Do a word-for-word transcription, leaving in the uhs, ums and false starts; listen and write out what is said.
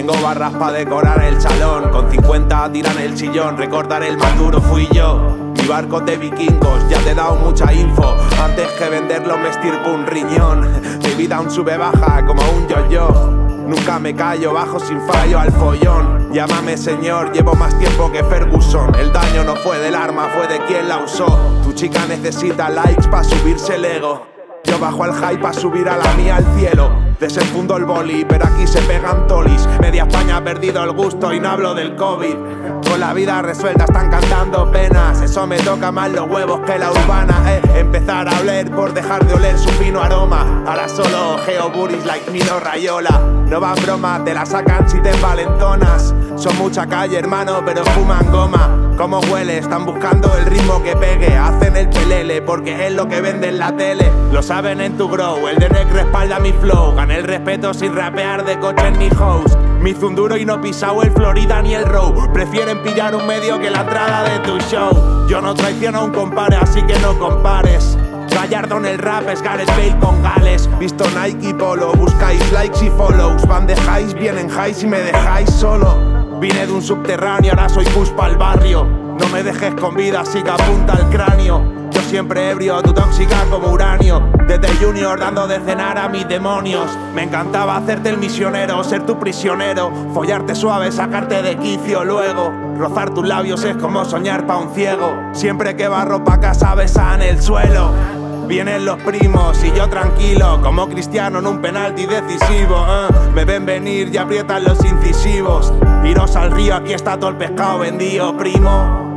Tengo barras para decorar el salón, con cincuenta tiran el sillón, recordar el más duro fui yo. Mi barco de vikingos, ya te he dado mucha info, antes que venderlo me estirpo un riñón. Mi vida un sube baja como un yo-yo, nunca me callo, bajo sin fallo al follón. Llámame señor, llevo más tiempo que Ferguson. El daño no fue del arma, fue de quien la usó. Tu chica necesita likes pa' subirse el ego, yo bajo el hype pa' subir a la mía al cielo. Desenfundo el boli, pero aquí se pegan tolis. Media España ha perdido el gusto y no hablo del COVID. Con la vida resuelta están cantando penas, eso me toca más los huevos que la urbana. eh. Empezar a oler por dejar de oler su fino aroma. Ahora solo ojeo buris like Mino Rayola. No van bromas, te la sacan si te envalentonas. Son mucha calle hermano, pero fuman goma. ¿Cómo huele? Están buscando el ritmo que pegue. Hacen el pelele porque es lo que vende en la tele. Lo saben en tu grow, el D N E C respalda mi flow. Gané el respeto sin rapear de coches ni host. Me hizo un duro y no pisao el Florida ni el Row. Prefieren pillar un medio que la entrada de tu show. Yo no traiciono a un compare, así que no compares. Gallardo en el rap es Gareth Bale con Gales. Visto Nike y Polo, buscáis likes y follows. Van de highs, vienen highs y me dejáis solo. Vine de un subterráneo, ahora soy push pa'l barrio. No me dejes con vida, así que apunta al cráneo. Yo siempre ebrio, tú tóxica como uranio. Desde junior dando de cenar a mis demonios. Me encantaba hacerte el misionero, ser tu prisionero. Follarte suave, sacarte de quicio luego. Rozar tus labios es como soñar pa' un ciego. Siempre que barro pa' casa besan el suelo. Vienen los primos y yo tranquilo, como Cristiano en un penalti decisivo. uh, Me ven venir y aprietan los incisivos. Iros al río, aquí está todo el pescado vendido, primo.